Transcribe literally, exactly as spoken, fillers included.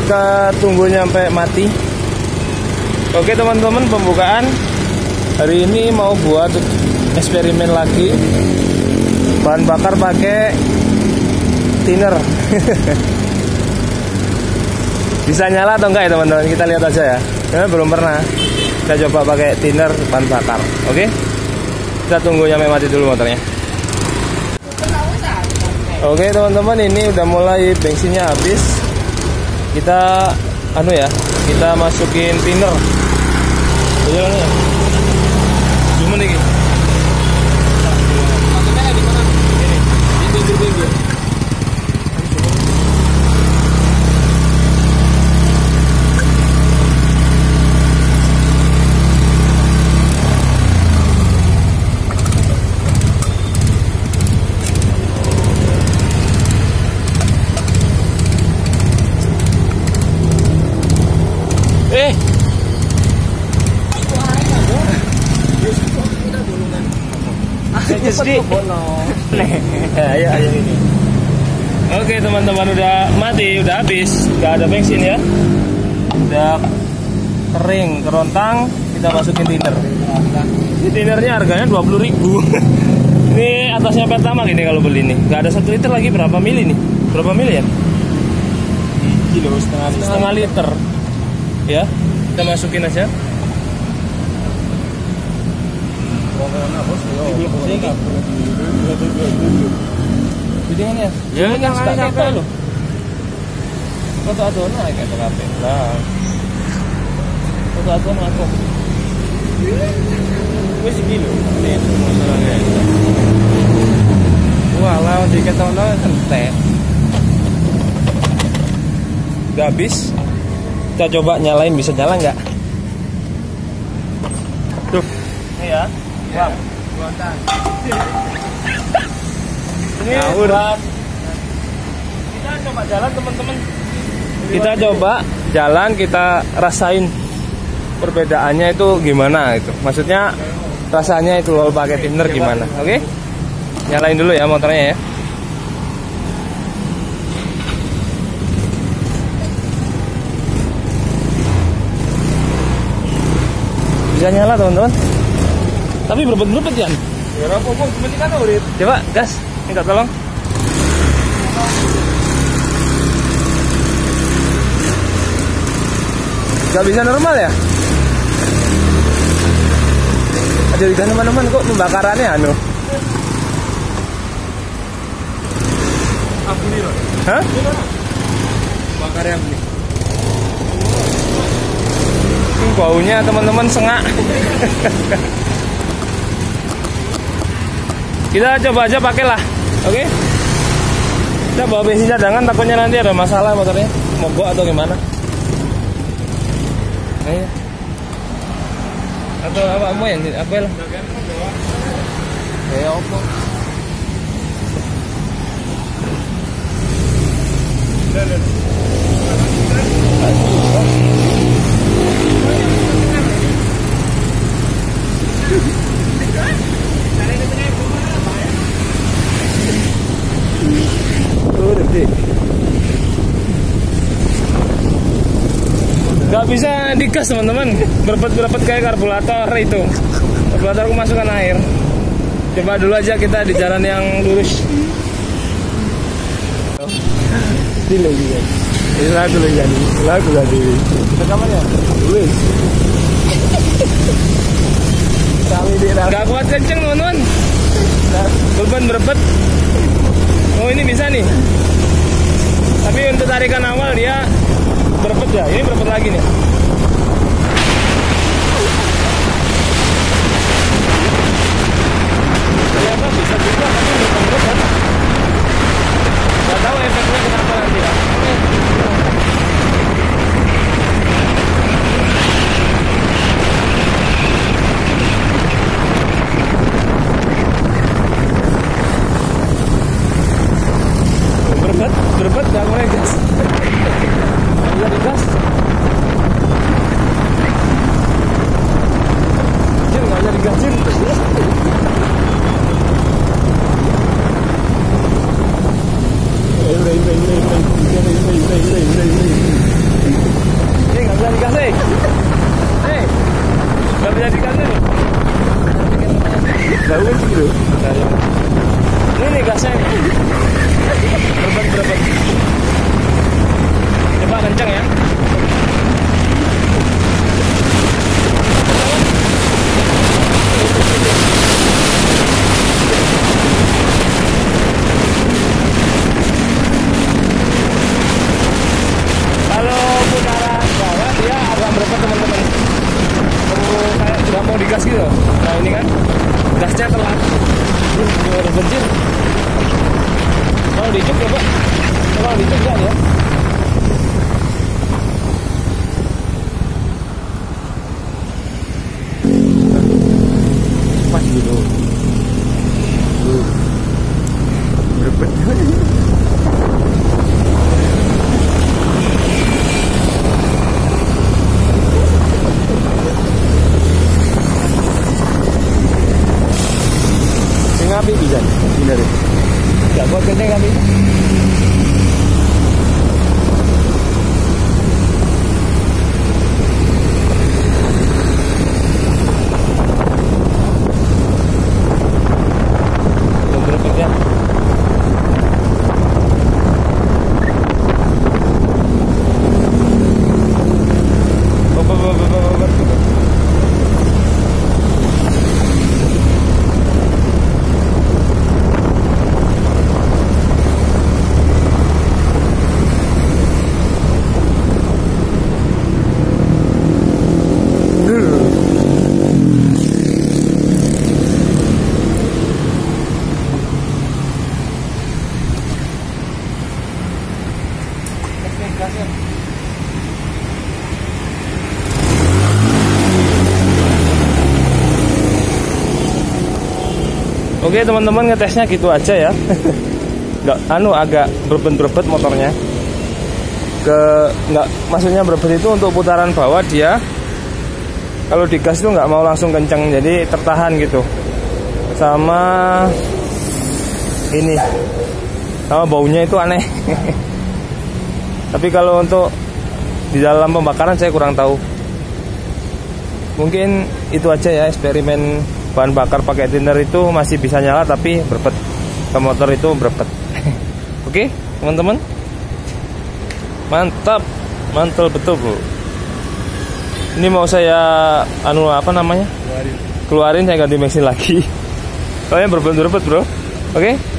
kita tunggu nyampe mati. Oke teman-teman, pembukaan hari ini mau buat eksperimen lagi. Bahan bakar pakai thinner. Bisa nyala atau enggak ya teman-teman? Kita lihat aja ya. Ya, belum pernah. Kita coba pakai thinner bahan bakar. Oke. Kita tunggu nyampe mati dulu motornya. Oke teman-teman, ini udah mulai bensinnya habis. Kita anu ya, kita masukin thinner. Jalan ya. Cuma nih. Pakainya di mana? Ini. Di pinggir-pinggir. Eh. Jadi, ayo, ayo ini. Oke teman-teman, udah mati, udah habis, nggak ada bensin ya, udah kering, kerontang. Kita masukin thinner. Ini thinnernya harganya dua puluh ribu. Ini atasnya pertama gini kalau beli nih. Nggak ada satu liter lagi, berapa mili nih? Berapa mili ya? Kilo setengah, setengah liter. Ya, kita masukin aja. Jadi ini ya? Ya, yang ada kafe loh. Foto aduan lah kayak kafe. Nah, foto aduan aku. Wes kilo. Nih, masalahnya. Wah, lawan dikit tahun lalu entek. Udah habis. Kita coba nyalain, bisa nyala nggak? Tuh, ini ya. Wah, buatan. Ini buat kita coba jalan teman-teman. Kita coba jalan, kita rasain perbedaannya itu gimana itu. Maksudnya rasanya itu kalau pakai thinner gimana? Oke? Nyalain dulu ya motornya ya. Bisa nyala teman-teman. Tapi berebet-berebet ya. Ya apa-apa, penting kan urit. Coba gas, minta tolong. Gak bisa normal ya? Ada di teman-teman kok pembakarannya anu. Apa nih, Ron? Hah? Bakarnya nih. Baunya teman-teman sengak. Kita coba aja pakailah, oke? Okay? Kita bawa bensin cadangan, takutnya nanti ada masalah motornya, mogok atau gimana? Ayo. Atau apa mau yang apa lah? Kayak apa? Gak bisa digas teman-teman, berpet-berpet kayak karburator itu. Karburator kemasukan air. Coba dulu aja kita di jalan yang lurus. Ini lagi guys. Ini lagu lagi jadi. Lagu lagi. Rekaman ya? Tulis. Kami di gak kuat kenceng teman-teman. Beban berpet. Oh ini bisa nih. Tapi untuk tarikan awal dia berpet ya. Ini berpet lagi nih. Ternyata bisa juga tapi berpet. Gak tahu efeknya kenapa nanti ya. Berbet, berbet gak mulai gas. Bisa digas. bensin gitu. Ini nih gasnya nih. Berbet berbet. Coba kencang ya. Kalau putaran bawah dia agak berbet teman-teman. Kayak sudah mau digas gitu. Nah ini kan gasnya telat. Ini bensin. Kalau dicuk coba. Kalau dicuk enggak ya? Pas gitu. Tuh. Berbet. Ngapi bisa bener ya? Gak buat kenceng ngapi. Berbet ya. Oke teman-teman, ngetesnya gitu aja ya. Nggak, anu agak berbet-berbet motornya. Ke nggak, maksudnya berbet itu untuk putaran bawah dia. Kalau digas itu nggak mau langsung kenceng, jadi tertahan gitu. Sama ini, sama baunya itu aneh. Tapi kalau untuk di dalam pembakaran saya kurang tahu. Mungkin itu aja ya eksperimen bahan bakar pakai thinner itu masih bisa nyala tapi berbet. Ke motor itu berbet. Oke teman-teman, mantap, mantul betul bro. Ini mau saya anu apa namanya? Keluarin, Keluarin saya ganti mesin lagi. Soalnya berbet-berbet bro. Oke.